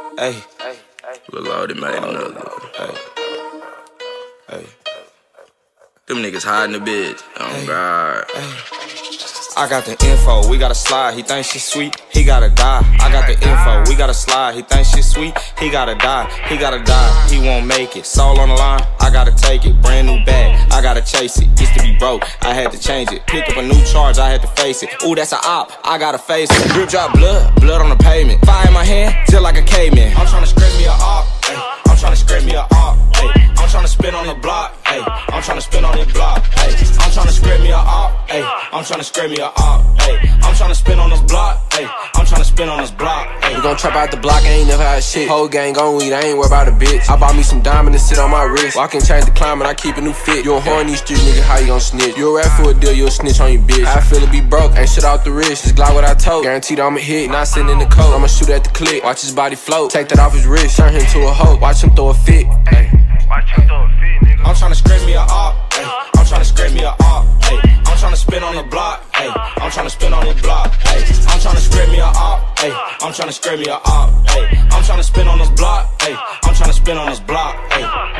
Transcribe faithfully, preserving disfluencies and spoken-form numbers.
Hey, Lil Loaded made another one. Hey, hey. Them niggas hiding the bitch. Oh hey. God. Hey. I got the info, we gotta slide, he thinks she's sweet, he gotta die. I got the info, we gotta slide, he thinks she's sweet, he gotta die, he gotta die, he won't make it. Soul on the line, I gotta take it, brand new bag, I gotta chase it. Used to be broke, I had to change it. Pick up a new charge, I had to face it. Ooh, that's a op, I gotta face it. Drip drop blood, blood on the pavement. Fire in my hand, just like a caveman. I'm tryna scrape me a op, ay. I'm tryna scrape me a op, ay. I'm tryna spin on the block, ay. I'm tryna spin on the block, ay. I'm tryna scrape me a op, ay. I'm tryna scrape me a op, ay. I'm tryna spin on this block, ay. I'm tryna spin on this block, ay. We gon' trap out the block, I ain't never had shit. Whole gang on weed, I ain't worried about a bitch. I bought me some diamond and sit on my wrist. Walking, change the climate, I keep a new fit. You a whore in these streets, nigga, how you gon' snitch? You a rap for a deal, you a snitch on your bitch. I feel it be broke, ain't shit off the wrist. Just glide what I told, guaranteed I'ma hit. Not sitting in the coat, I'ma shoot at the click. Watch his body float, take that off his wrist. Turn him to a hoe, watch him throw a fit. Ay. Watch him throw a fit, nigga. I'm tryna scrape me a op, ay. I'm tryna scrape me a op, ay. I'm tryna spin on the block, ay. I'm tryna spin on the block, ay. I'm tryna scrape me a op, ay. I'm tryna scrape me a op, ay. I'm tryna spin on this block, ay. I'm tryna spin on this block, ay.